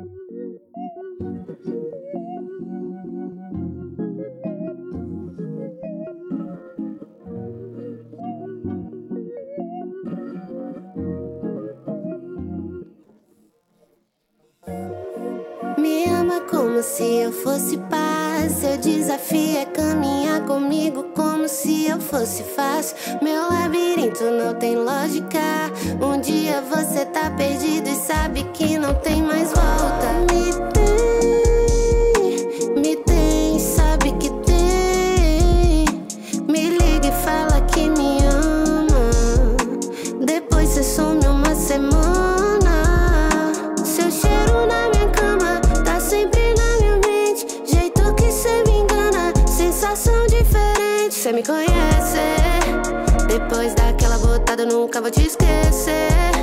Me ama como se eu fosse paz. Seu desafio é caminhar comigo como se eu fosse fácil. Meu labirinto não tem lógica. Um dia você tá perdido e sabe que não tem mais volta. Me tem, sabe que tem. Me liga e fala que me ama. Depois cê some uma semana. Seu cheiro na minha cama tá sempre na minha mente. Jeito que cê me engana, sensação diferente. Cê me conhece, depois daquela botada eu nunca vou te esquecer.